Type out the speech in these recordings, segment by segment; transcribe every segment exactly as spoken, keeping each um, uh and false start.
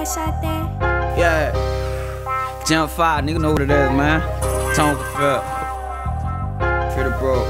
shot that? Yeah. Gen five, nigga know what it is, man. Tonka Phil. For the bro.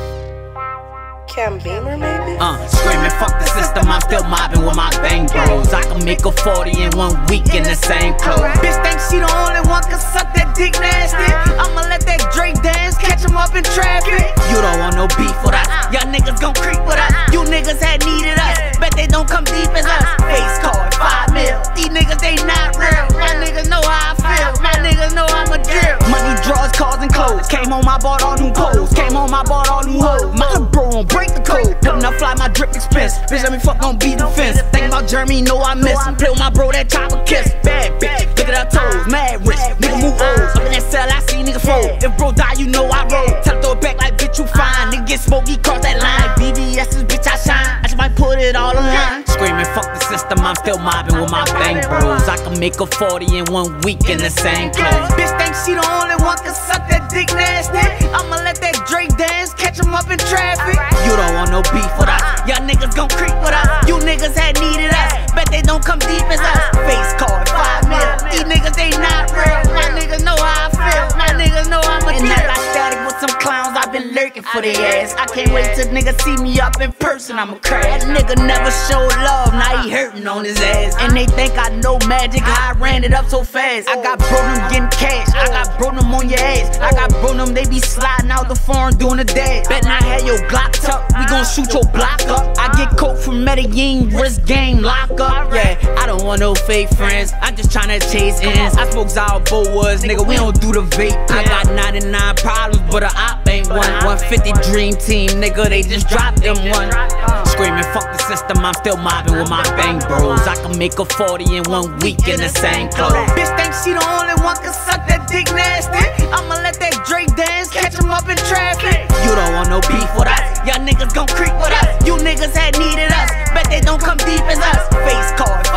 Cam Beamer, maybe? Uh, screaming, fuck the system, I'm still mobbing with my bang bros. I can make a forty in one week in the same clothes. Bitch think she the only one can suck that dick nasty. I'ma let that Drake dance, catch him up in traffic. You don't want no beef with us, y'all niggas gon' creep with us. You niggas had needed us, bet they don't come deep as us. Face card, five mil, these niggas they not real. My niggas know how I feel, my niggas know I'm a drill. Money draws, cars and clothes, came home, I bought all new poles. Came home, I bought all new hoes. My bro won't break the code, putting up fly, my drip expense. Bitch, let me fuck, don't beat the fence. Think about Jeremy, know I miss him. Play with my bro, that chopper kiss. Bad bitch, look at her toes, mad rich, nigga move O's. Up in that cell, I see nigga fold. If bro die, you know I roll. Tell her throw it back like bitch, you fine. Nigga get smoky, cross that line. B B S's, bitch, I shine. I just might put it all online. Screaming, fuck the system, I'm still mobbing with my bang bros. I can make a forty in one week in the same clothes. Bitch think she the only one can suck that dick nasty. I'ma let that Drake dance, catch him up in traffic. You don't want no beef with us, y'all niggas gon' creep with us. You niggas had needed us, bet they don't come deep as us. Face card, five mil, these niggas they not real. My niggas know how I feel, my niggas know I'm a deal. And I got static with some clowns, I've been lurking for their ass. I can't wait till niggas see me up in person, I'ma crash. That nigga never showed love, now he hurting on his ass. And they think I know magic, how I ran it up so fast. I got bro them getting cash, I got bro them on your ass. I got bro them, they be sliding out the foreign doing the dash. Bet not have your Glock tucked, we gon' shoot your block up. I get coke from Medellin, wrist game, lock up. Yeah, I don't want no fake friends, I'm just tryna chase ends. I smoke Zalbo Woods, nigga, we don't do the vape. I got ninety-nine problems, but a op ain't one. one fifty dream team, nigga, they just dropped them one. Screaming, fuck the system, I'm still mobbing with my bang bros. I can make a forty in one week in the same clothes. Bitch think she the only one can suck that dick nasty. I'ma let that Drake dance, catch him up in traffic. You don't want no beef with us, y'all niggas gon' creep with us. You niggas had needed us, bet they don't come deep as us. Face card,